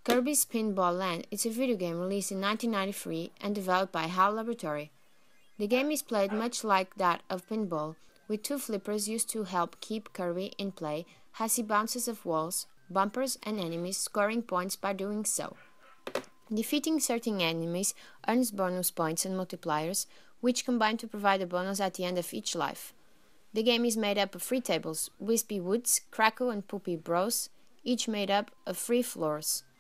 Kirby's Pinball Land is a video game released in 1993 and developed by HAL Laboratory. The game is played much like that of pinball, with two flippers used to help keep Kirby in play as he bounces off walls, bumpers, and enemies, scoring points by doing so. Defeating certain enemies earns bonus points and multipliers, which combine to provide a bonus at the end of each life. The game is made up of 3 tables, Wispy Woods, Krakow, and Poopy Bros, each made up of 3 floors.